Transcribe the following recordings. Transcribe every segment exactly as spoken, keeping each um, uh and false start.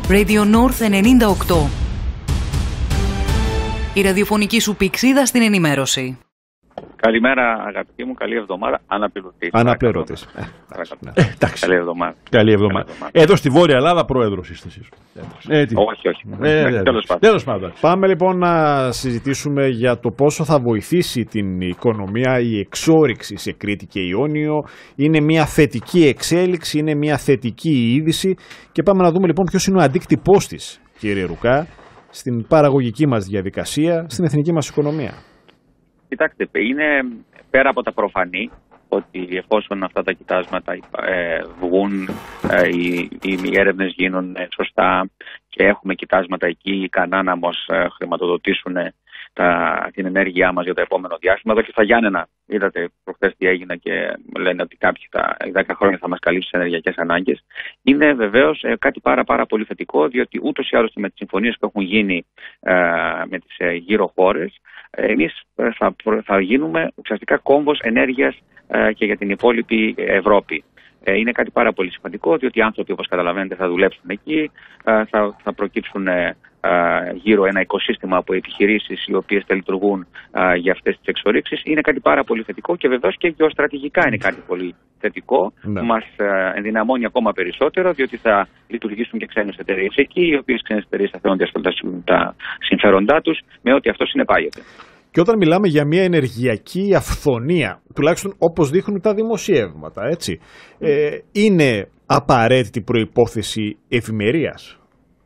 Radio North ενενήντα οκτώ. Η ραδιοφωνική σου πηξίδα στην ενημέρωση. Καλημέρα αγαπητοί μου, καλή εβδομάδα. Αναπληρωτής. Αναπληρωτής. Ε, εντάξει. Καλή εβδομάδα. Καλή εβδομάδα. Εδώ στη Βόρεια Ελλάδα πρόεδρος είστε εσείς. Ε, όχι, όχι. Ε, Τέλος πάντων. Πάμε λοιπόν να συζητήσουμε για το πόσο θα βοηθήσει την οικονομία η εξόρυξη σε Κρήτη και Ιόνιο. Είναι μια θετική εξέλιξη, είναι μια θετική είδηση και πάμε να δούμε λοιπόν ποιος είναι ο αντίκτυπός της, κύριε Ρουκά, στην παραγωγική μας διαδικασία, στην εθνική μας οικονομία. Κοιτάξτε, είναι πέρα από τα προφανή ότι εφόσον αυτά τα κοιτάσματα ε, βγουν, ε, οι, οι έρευνες γίνουν σωστά και έχουμε κοιτάσματα εκεί ικανά να μας ε, χρηματοδοτήσουν τα, την ενέργειά μας για το επόμενο διάστημα. Εδώ και στα Γιάννενα, είδατε προχθές τι έγινε και λένε ότι κάποιοι τα δέκα χρόνια θα μας καλύψουν τις ενεργειακές ανάγκες. Είναι βεβαίως ε, κάτι πάρα, πάρα πολύ θετικό, διότι ούτως ή άλλως με τις συμφωνίες που έχουν γίνει ε, με τις ε, γύρω χώρες, εμείς θα, θα γίνουμε ουσιαστικά κόμβος ενέργειας ε, και για την υπόλοιπη Ευρώπη. Ε, είναι κάτι πάρα πολύ σημαντικό, διότι οι άνθρωποι, όπως καταλαβαίνετε, θα δουλέψουν εκεί, ε, θα, θα προκύψουν ε, ε, γύρω ένα οικοσύστημα από επιχειρήσεις οι οποίες θα λειτουργούν ε, για αυτές τις εξορίξεις. Είναι κάτι πάρα πολύ θετικό και βεβαίως και γεωστρατηγικά είναι κάτι πολύ θετικό. Ναι. Μας ε, ενδυναμώνει ακόμα περισσότερο, διότι θα λειτουργήσουν και ξένες εταιρείες εκεί, οι οποίες ξένες εταιρείες θα θέλουν να διασφαλίσουν τα συμφέροντά τους, με ό,τι αυτό συνεπάγεται. Και όταν μιλάμε για μια ενεργειακή αυθονία, τουλάχιστον όπως δείχνουν τα δημοσιεύματα, έτσι, ε, είναι απαραίτητη προϋπόθεση ευημερίας.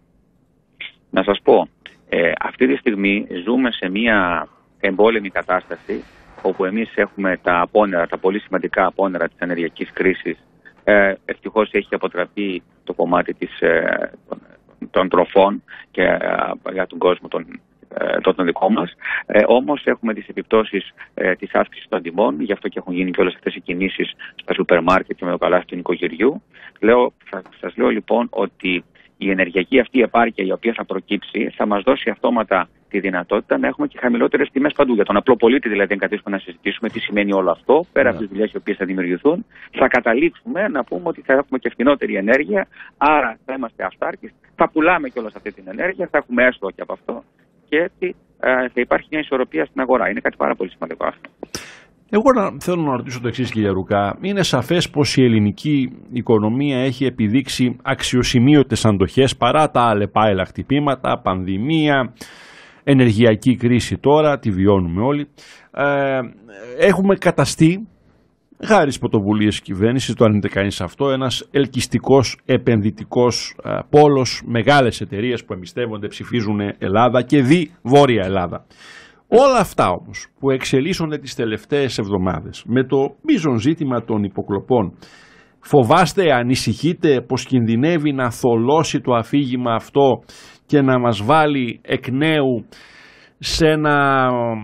Να σας πω, ε, αυτή τη στιγμή ζούμε σε μια εμπόλεμη κατάσταση, όπου εμείς έχουμε τα απόνερα, τα πολύ σημαντικά απόνερα της ενεργειακής κρίσης. Ε, ευτυχώς έχει αποτραπεί το κομμάτι της, ε, των, των τροφών και ε, για τον κόσμο των τον δικό μας. Ε, όμως έχουμε τις επιπτώσεις ε, της αύξησης των τιμών, γι' αυτό και έχουν γίνει και όλες αυτές οι κινήσεις στα σούπερ μάρκετ και με το καλάθι του νοικοκυριού. Λέω, θα, σας λέω λοιπόν ότι η ενεργειακή αυτή επάρκεια η οποία θα προκύψει θα μας δώσει αυτόματα τη δυνατότητα να έχουμε και χαμηλότερες τιμές παντού. Για τον απλό πολίτη δηλαδή, αν καθίσουμε να συζητήσουμε τι σημαίνει όλο αυτό, πέρα yeah. από τις δουλειές οι οποίες θα δημιουργηθούν, θα καταλήξουμε να πούμε ότι θα έχουμε και φθηνότερη ενέργεια, άρα θα είμαστε αυτάρκεις, θα πουλάμε κιόλας αυτή την ενέργεια, θα έχουμε έσοδο και από αυτό. Και έτσι ε, θα υπάρχει μια ισορροπία στην αγορά. Είναι κάτι πάρα πολύ σημαντικό αυτό. Εγώ να, θέλω να ρωτήσω το εξής, κύριε Ρουκά. Είναι σαφές πως η ελληνική οικονομία έχει επιδείξει αξιοσημείωτες αντοχές παρά τα αλλεπάλληλα χτυπήματα, πανδημία, ενεργειακή κρίση τώρα, τη βιώνουμε όλοι. Ε, έχουμε καταστεί, χάρη στις πρωτοβουλίες της κυβέρνησης, το αρνείται κανείς αυτό, ένας ελκυστικός επενδυτικός ε, πόλος, μεγάλες εταιρείες που εμπιστεύονται, ψηφίζουν Ελλάδα και δι Βόρεια Ελλάδα. Όλα αυτά όμως που εξελίσσονται τις τελευταίες εβδομάδες με το μείζον ζήτημα των υποκλοπών, φοβάστε, ανησυχείτε πως κινδυνεύει να θολώσει το αφήγημα αυτό και να μας βάλει εκ νέου σε ένα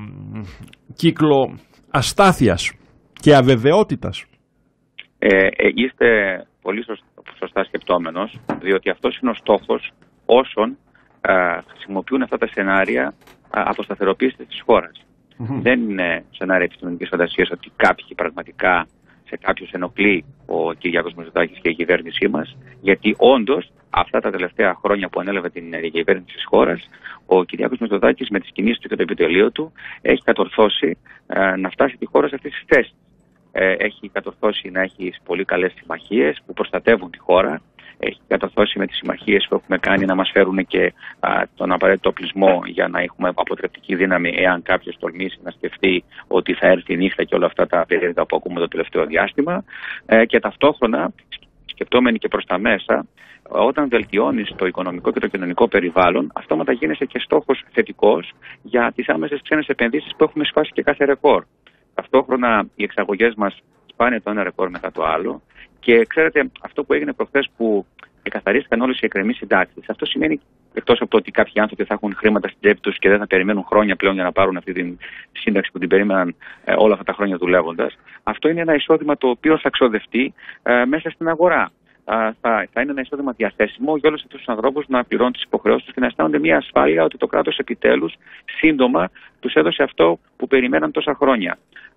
κύκλο αστάθειας και αβεβαιότητας? Ε, ε, είστε πολύ σωστά σκεπτόμενος, διότι αυτός είναι ο στόχος όσων ε, χρησιμοποιούν αυτά τα σενάρια αποσταθεροποίησης της χώρας. Mm-hmm. Δεν είναι σενάρια επιστημονικής φαντασίας ότι κάποιοι πραγματικά σε κάποιους ενοχλεί ο Κυριάκος Μητσοτάκης και η κυβέρνησή μας, γιατί όντως αυτά τα τελευταία χρόνια που ανέλαβε την κυβέρνηση της χώρας, ο Κυριάκος Μητσοτάκης με τις κινήσεις του και το επιτελείο του έχει κατορθώσει ε, να φτάσει τη χώρα σε αυτές τις θέσεις. Ε, έχει κατορθώσει να έχει πολύ καλές συμμαχίες που προστατεύουν τη χώρα. Έχει κατορθώσει με τις συμμαχίες που έχουμε κάνει να μας φέρουν και α, τον απαραίτητο οπλισμό για να έχουμε αποτρεπτική δύναμη εάν κάποιος τολμήσει να σκεφτεί ότι θα έρθει η νύχτα και όλα αυτά τα περίεργα που ακούμε το τελευταίο διάστημα. Ε, και ταυτόχρονα, σκεπτόμενοι και προς τα μέσα, όταν βελτιώνεις το οικονομικό και το κοινωνικό περιβάλλον, αυτόματα γίνεσαι και στόχος θετικός για τις άμεσες ξένες επενδύσεις που έχουμε σπάσει και κάθε ρεκόρ. Ταυτόχρονα οι εξαγωγές μας σπάνε το ένα ρεκόρ μετά το άλλο. Και ξέρετε, αυτό που έγινε προχθές που εκαθαρίστηκαν όλες οι εκκρεμείς συντάξεις, αυτό σημαίνει, εκτός από το ότι κάποιοι άνθρωποι θα έχουν χρήματα στην τσέπη τους και δεν θα περιμένουν χρόνια πλέον για να πάρουν αυτή την σύνταξη που την περίμεναν ε, όλα αυτά τα χρόνια δουλεύοντας, αυτό είναι ένα εισόδημα το οποίο θα ξοδευτεί ε, μέσα στην αγορά. Ε, θα, θα είναι ένα εισόδημα διαθέσιμο για όλους αυτούς τους ανθρώπους να πληρώνουν τις υποχρεώσεις τους και να αισθάνονται μια ασφάλεια ότι το κράτος επιτέλους σύντομα τους έδωσε αυτό που περιμέναν τόσα χρόνια.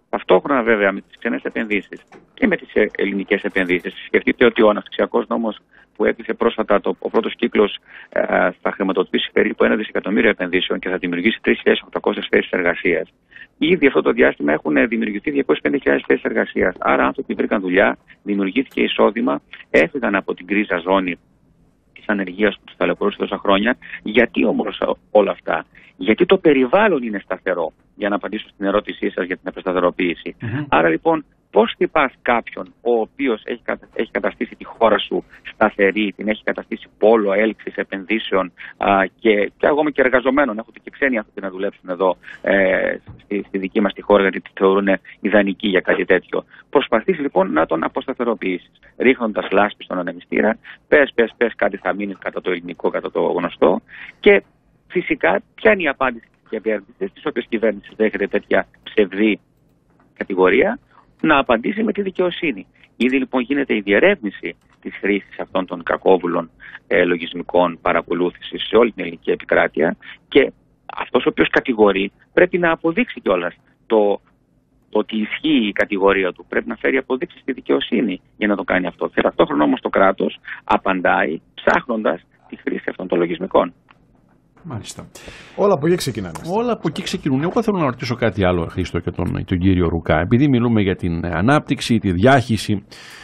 Ταυτόχρονα βέβαια με τις ξένες επενδύσεις και με τις ελληνικές επενδύσεις. Σκεφτείτε ότι ο αναπτυξιακός νόμος που έκλεισε πρόσφατα, το, ο πρώτος κύκλος ε, θα χρηματοδοτήσει περίπου ένα δισεκατομμύριο επενδύσεων και θα δημιουργήσει τρεις χιλιάδες οκτακόσιες θέσεις εργασίας. Ήδη αυτό το διάστημα έχουν δημιουργηθεί διακόσιες πέντε χιλιάδες θέσεις εργασίας. Άρα άνθρωποι βρήκαν δουλειά, δημιουργήθηκε εισόδημα, έφυγαν από την κρίζα ζώνη της ανεργίας που τους ταλαιπωρούσε τόσα χρόνια. Γιατί όμως όλα αυτά? Γιατί το περιβάλλον είναι σταθερό, για να απαντήσω στην ερώτησή σας για την απεσταθεροποίηση. Mm-hmm. Άρα λοιπόν, πώς χτυπάς κάποιον ο οποίος έχει, κατα... έχει καταστήσει τη χώρα σου σταθερή, την έχει καταστήσει πόλο έλξης επενδύσεων α, και, και ακόμα και εργαζομένων. Έχουν και ξένοι άνθρωποι να δουλέψουν εδώ ε, στη, στη δική μας τη χώρα, γιατί τη θεωρούν ιδανική για κάτι τέτοιο. Προσπαθείς λοιπόν να τον αποσταθεροποιήσεις, ρίχνοντας λάσπη στον ανεμιστήρα, πες, πες, πες, κάτι θα μείνει κατά το ελληνικό, κατά το γνωστό. Και φυσικά, ποια είναι η απάντηση της κυβέρνησης, της οποίας κυβέρνηση δέχεται τέτοια ψευδή κατηγορία? Να απαντήσει με τη δικαιοσύνη. Ήδη λοιπόν γίνεται η διερεύνηση της χρήσης αυτών των κακόβουλων ε, λογισμικών παρακολούθησης σε όλη την ελληνική επικράτεια και αυτός ο οποίος κατηγορεί πρέπει να αποδείξει κιόλας το, το ότι ισχύει η κατηγορία του. Πρέπει να φέρει αποδείξεις στη δικαιοσύνη για να το κάνει αυτό. Και ταυτόχρονα όμως το κράτος απαντάει ψάχνοντας τη χρήση αυτών των λογισμικών. Μάλιστα. Όλα από εκεί ξεκινάνε. Όλα από εκεί ξεκινούν. Εγώ θέλω να ρωτήσω κάτι άλλο, Χρήστο, και τον, τον κύριο Ρουκά. Επειδή μιλούμε για την ανάπτυξη, τη διάχυση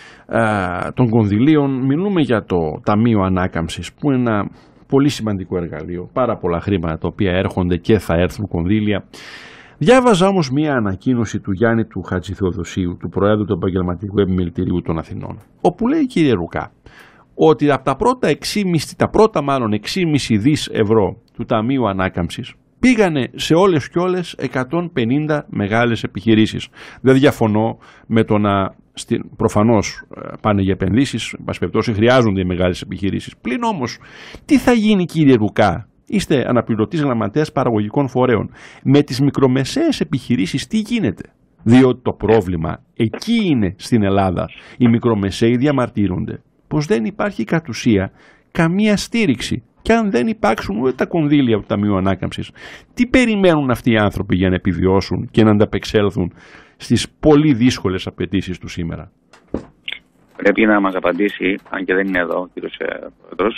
α, των κονδυλίων, μιλούμε για το Ταμείο Ανάκαμψης, που είναι ένα πολύ σημαντικό εργαλείο. Πάρα πολλά χρήματα τα οποία έρχονται και θα έρθουν κονδύλια. Διάβαζα όμως μία ανακοίνωση του Γιάννη του Χατζηθεοδοσίου, του Προέδρου του Επαγγελματικού Επιμελητηρίου των Αθηνών, όπου λέει, κύριε Ρουκά, ότι από τα πρώτα έξι κόμμα πέντε, τα πρώτα μάλλον έξι κόμμα πέντε δις ευρώ του Ταμείου Ανάκαμψης πήγανε σε όλες και όλες εκατόν πενήντα μεγάλες επιχειρήσεις. Δεν διαφωνώ με το να προφανώς πάνε για επενδύσεις, εν πάση περιπτώσει χρειάζονται οι μεγάλες επιχειρήσεις. Πλην όμως, τι θα γίνει, κύριε Ρουκά? Είστε αναπληρωτής γραμματέας παραγωγικών φορέων. Με τις μικρομεσαίες επιχειρήσεις τι γίνεται? Διότι το πρόβλημα εκεί είναι στην Ελλάδα. Οι μικρομεσαίοι διαμαρτύρονται πως δεν υπάρχει κατ' ουσία καμία στήριξη. Και αν δεν υπάρξουν ούτε τα κονδύλια του Ταμείου Ανάκαμψης, τι περιμένουν αυτοί οι άνθρωποι για να επιβιώσουν και να ανταπεξέλθουν στις πολύ δύσκολες απαιτήσεις του σήμερα? Πρέπει να μας απαντήσει, αν και δεν είναι εδώ ο κύριος Πρόεδρος,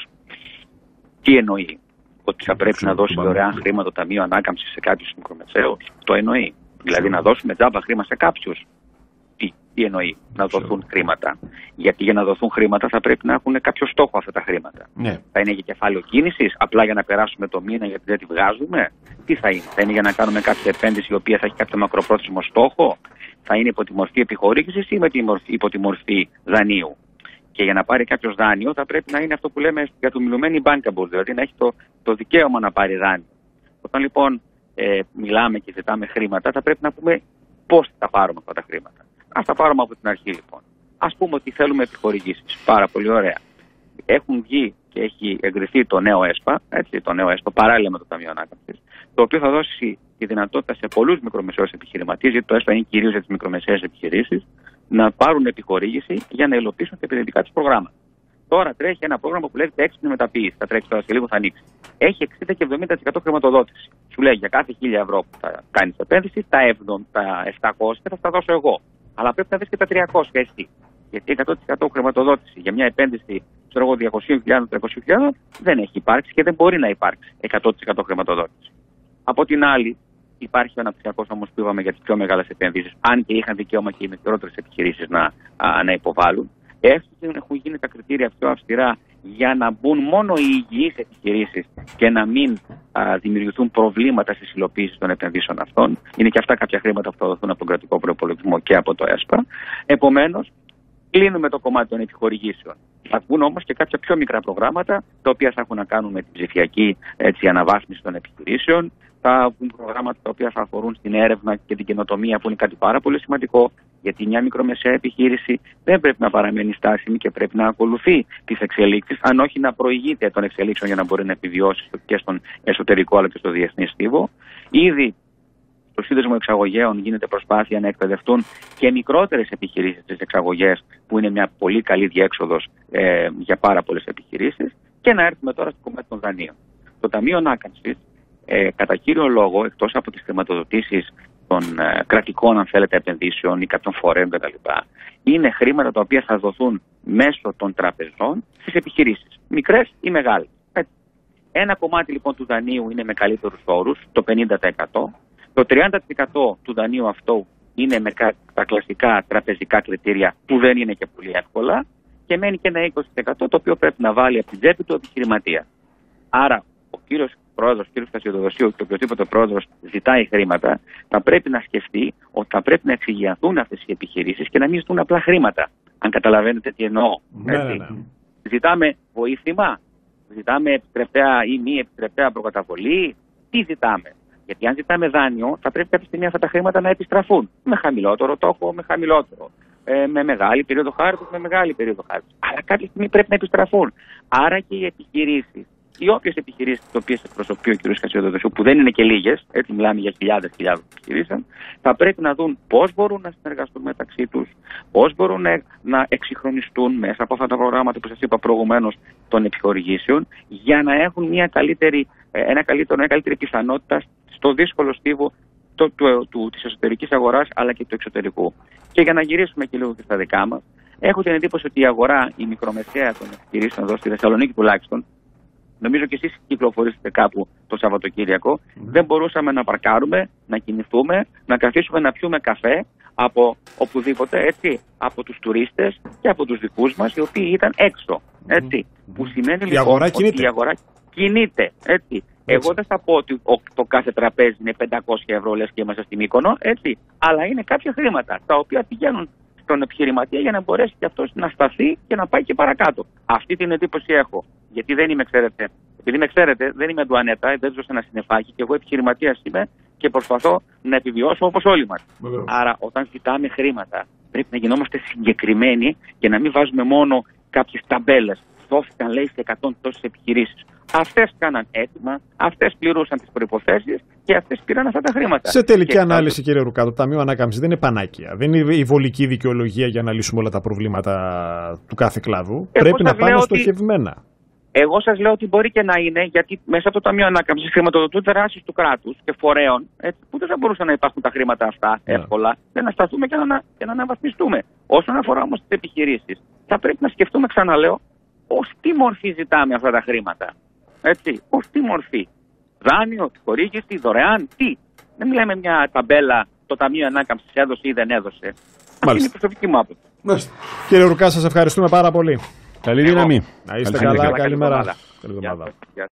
τι εννοεί? Ότι θα πρέπει να δώσει δωρεάν χρήμα το Ταμείο Ανάκαμψης σε κάποιους μικρομεσαίους? Το εννοεί? Δηλαδή να δώσουμε τζάμπα χρήμα σε κάποιους? Τι, τι εννοεί να δοθούν χρήματα? Γιατί για να δοθούν χρήματα θα πρέπει να έχουν κάποιο στόχο αυτά τα χρήματα. Ναι. Θα είναι για κεφάλαιο κίνησης, απλά για να περάσουμε το μήνα γιατί δεν τη βγάζουμε? Τι θα είναι? Θα είναι για να κάνουμε κάποια επένδυση η οποία θα έχει κάποιο μακροπρόθεσμο στόχο? Θα είναι υπό τη μορφή επιχορήγησης ή με τη μορφή, υπό τη μορφή δανείου? Και για να πάρει κάποιο δάνειο θα πρέπει να είναι αυτό που λέμε για το μιλουμένη bankable, δηλαδή να έχει το, το δικαίωμα να πάρει δάνειο. Όταν λοιπόν ε, μιλάμε και ζητάμε χρήματα, θα πρέπει να πούμε πώς θα πάρουμε αυτά τα χρήματα. Ας τα πάρουμε από την αρχή λοιπόν. Ας πούμε ότι θέλουμε επιχορηγήσεις. Πάρα πολύ ωραία. Έχουν βγει και έχει εγκριθεί το νέο ΕΣΠΑ, έτσι, το νέο ΕΣΠΑ παράλληλα με το Ταμείο Ανάκαμψης, το οποίο θα δώσει τη δυνατότητα σε πολλούς μικρομεσαίους επιχειρηματίες, γιατί το ΕΣΠΑ είναι κυρίως για τις μικρομεσαίες επιχειρήσεις, να πάρουν επιχορήγηση για να υλοποιήσουν τα επενδυτικά τους προγράμματα. Τώρα τρέχει ένα πρόγραμμα που λέγεται έξυπνη μεταποίηση. Θα τρέξει τώρα σε λίγο, θα ανοίξει. Έχει εξήντα και εβδομήντα τοις εκατό χρηματοδότηση. Σου λέει για κάθε χίλια ευρώ που θα κάνει επένδυση, τα, τα επτακόσια θα τα δώσω εγώ. Αλλά πρέπει να δεις και τα τριακόσια εσύ. Γιατί εκατό τοις εκατό χρηματοδότηση για μια επένδυση ξέρω εγώ, διακόσιες χιλιάδες με τριακόσιες χιλιάδες δεν έχει υπάρξει και δεν μπορεί να υπάρξει εκατό τοις εκατό χρηματοδότηση. Από την άλλη, υπάρχει ο αναπτυξιακός νόμος που είπαμε για τις πιο μεγάλες επενδύσεις, αν και είχαν δικαίωμα και οι μικρότερες επιχειρήσεις να, α, να υποβάλουν. Έφυγαν, έχουν γίνει τα κριτήρια πιο αυστηρά για να μπουν μόνο οι υγιείς επιχειρήσεις και να μην α, δημιουργηθούν προβλήματα στις υλοποίησεις των επενδύσεων αυτών. Είναι και αυτά κάποια χρήματα που θα δοθούν από τον κρατικό προϋπολογισμό και από το ΕΣΠΑ. Επομένως, κλείνουμε το κομμάτι των επιχορηγήσεων. Θα βγουν όμως και κάποια πιο μικρά προγράμματα, τα οποία θα έχουν να κάνουν με την ψηφιακή έτσι, αναβάθμιση των επιχειρήσεων. Θα βγουν προγράμματα τα οποία θα αφορούν στην έρευνα και την καινοτομία, που είναι κάτι πάρα πολύ σημαντικό, γιατί μια μικρομεσαία επιχείρηση δεν πρέπει να παραμένει στάσιμη και πρέπει να ακολουθεί τις εξελίξεις, αν όχι να προηγείται των εξελίξεων για να μπορεί να επιβιώσει και στον εσωτερικό αλλά και στο διεθνή στίβο. Ήδη στο σύνδεσμο εξαγωγέων γίνεται προσπάθεια να εκπαιδευτούν και μικρότερες επιχειρήσεις στις εξαγωγές, που είναι μια πολύ καλή διέξοδος ε, για πάρα πολλές επιχειρήσεις. Και να έρθουμε τώρα στο κομμάτι των δανείων. Το Ταμείο Ανάκαμψης, ε, κατά κύριο λόγο, εκτός από τις χρηματοδοτήσεις των ε, κρατικών, αν θέλετε, επενδύσεων ή κάποιων φορέων κτλ. Είναι χρήματα τα οποία θα δοθούν μέσω των τραπεζών στις επιχειρήσεις, μικρές ή μεγάλες. Έτσι. Ένα κομμάτι λοιπόν του δανείου είναι με καλύτερους όρους, το πενήντα τοις εκατό. Το τριάντα τοις εκατό του δανείου αυτού είναι με τα κλασικά τραπεζικά κριτήρια που δεν είναι και πολύ εύκολα. Και μένει και ένα είκοσι τοις εκατό το οποίο πρέπει να βάλει από την τσέπη του επιχειρηματία. Άρα, ο κύριος πρόεδρος, ο κύριος Χατζηδοδοσίου και οποιοδήποτε πρόεδρος ζητάει χρήματα, θα πρέπει να σκεφτεί ότι θα πρέπει να εξηγιαθούν αυτές οι επιχειρήσεις και να μην ζητούν απλά χρήματα. Αν καταλαβαίνετε τι εννοώ. Ναι, ναι, ναι. Ζητάμε βοήθημα, ζητάμε επιτρεπτέα ή μη επιτρεπτέα προκαταβολή. Τι ζητάμε? Γιατί αν ζητάμε δάνειο, θα πρέπει κάποια στιγμή αυτά τα χρήματα να επιστραφούν. Με χαμηλότερο τόκο, με χαμηλότερο. Ε, με μεγάλη περίοδο χάρτου, με μεγάλη περίοδο χάρτου. Αλλά κάποια στιγμή πρέπει να επιστραφούν. Άρα και οι επιχειρήσεις, οι όποιες επιχειρήσεις τις οποίες εκπροσωπεί ο κ. Χατζηδοδοσίου, που δεν είναι και λίγες, έτσι μιλάμε για χιλιάδες χιλιάδες επιχειρήσεων, θα πρέπει να δουν πώς μπορούν να συνεργαστούν μεταξύ τους, πώς μπορούν να εξυγχρονιστούν μέσα από αυτά τα προγράμματα που σας είπα προηγουμένως των επιχορηγήσεων, για να έχουν μια καλύτερη, ένα καλύτερο, μια καλύτερη πιθανότητα στο δύσκολο στίβο του, του, του, της εσωτερικής αγοράς αλλά και του εξωτερικού. Και για να γυρίσουμε και λίγο και στα δικά μας, έχω την εντύπωση ότι η αγορά, η μικρομεσαία των επιχειρήσεων εδώ στη Θεσσαλονίκη τουλάχιστον, νομίζω και εσείς κυκλοφορήσετε κάπου το Σαββατοκύριακο, mm. δεν μπορούσαμε να παρκάρουμε, να κινηθούμε, να καθίσουμε να πιούμε καφέ από οπουδήποτε, έτσι, από τους τουρίστες και από τους δικούς μας, οι οποίοι ήταν έξω, έτσι. Mm. Που σημαίνει η λοιπόν αγορά ότι κινείται. η αγορά κινείται, έτσι. Εγώ δεν θα πω ότι το κάθε τραπέζι είναι πεντακόσια ευρώ, λες και είμαστε στη Μύκονο, έτσι. Αλλά είναι κάποια χρήματα τα οποία πηγαίνουν στον επιχειρηματία για να μπορέσει και αυτός να σταθεί και να πάει και παρακάτω. Αυτή την εντύπωση έχω. Γιατί δεν είμαι, ξέρετε, επειδή με ξέρετε, δεν είμαι Αντουανέτα, δεν ζω σε ένα συννεφάκι και εγώ επιχειρηματίας είμαι και προσπαθώ να επιβιώσω όπως όλοι μας. Βεβαίως. Άρα, όταν ζητάμε χρήματα, πρέπει να γινόμαστε συγκεκριμένοι και να μην βάζουμε μόνο κάποιες ταμπέλες. Δόθηκαν, λέει, σε εκατό τόσες επιχειρήσεις. Αυτές κάναν έτοιμα, αυτές πληρούσαν τις προϋποθέσεις και αυτές πήραν αυτά τα χρήματα. Σε τελική και ανάλυση, αυτό... κύριε Ρουκά, το Ταμείο Ανάκαμψης δεν είναι πανάκια. Δεν είναι η βολική δικαιολογία για να λύσουμε όλα τα προβλήματα του κάθε κλάδου. Εγώ πρέπει να πάμε στοχευμένα. Ότι... Εγώ σας λέω ότι μπορεί και να είναι, γιατί μέσα από το Ταμείο Ανάκαμψης χρηματοδοτούν δράσεις του κράτους και φορέων, έτσι, που δεν θα μπορούσαν να υπάρχουν τα χρήματα αυτά yeah. εύκολα, για να σταθούμε και να, και να αναβαθμιστούμε. Όσον αφορά όμως τις επιχειρήσεις, θα πρέπει να σκεφτούμε, ξαναλέω, ως τι μορφή ζητάμε αυτά τα χρήματα. Έτσι, ως τι μορφή. Δάνειο, χορήγηση, δωρεάν, τι. Δεν μιλάμε μια ταμπέλα, το Ταμείο Ανάκαμψης έδωσε ή δεν έδωσε. Αυτή είναι η προσωπική μου άποψη. Κύριε Ρουκά, σας ευχαριστούμε πάρα πολύ. Καλή δύναμη. Να είστε καλά, καλημέρα. Καλή εβδομάδα.